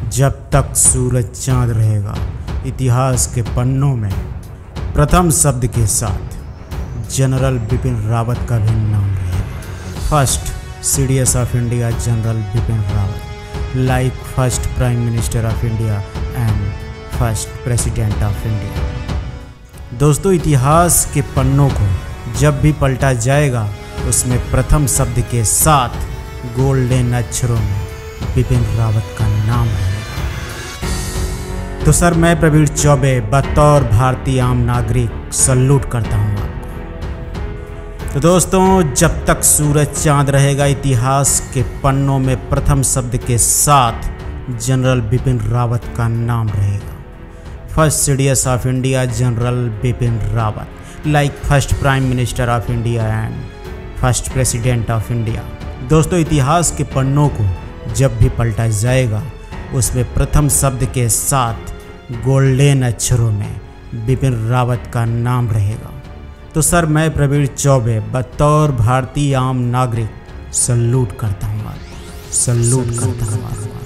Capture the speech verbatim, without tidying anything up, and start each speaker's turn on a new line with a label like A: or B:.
A: जब तक सूरज चांद रहेगा इतिहास के पन्नों में प्रथम शब्द के साथ जनरल बिपिन रावत का भी नाम रहेगा। First C D S of India general Bipin Rawat, like first prime minister of India and first president of India. दोस्तों, इतिहास के पन्नों को जब भी पलटा जाएगा उसमें प्रथम शब्द के साथ गोल्डन अक्षरों में बिपिन रावत का नाम रहेगा। तो सर, मैं प्रवीण चौबे बतौर भारतीय आम नागरिक सल्यूट करता हूँ आपको। तो दोस्तों, जब तक सूरज चांद रहेगा इतिहास के पन्नों में प्रथम शब्द के साथ जनरल बिपिन रावत का नाम रहेगा। First C D S of India general Bipin Rawat, like first prime minister of India and first president of India. दोस्तों, इतिहास के पन्नों को जब भी पलटा जाएगा उसमें प्रथम शब्द के साथ गोल्डन अक्षरों में बिपिन रावत का नाम रहेगा। तो सर, मैं प्रवीण चौबे बतौर भारतीय आम नागरिक सल्यूट करता हूँ, सल्यूट करता हूँ।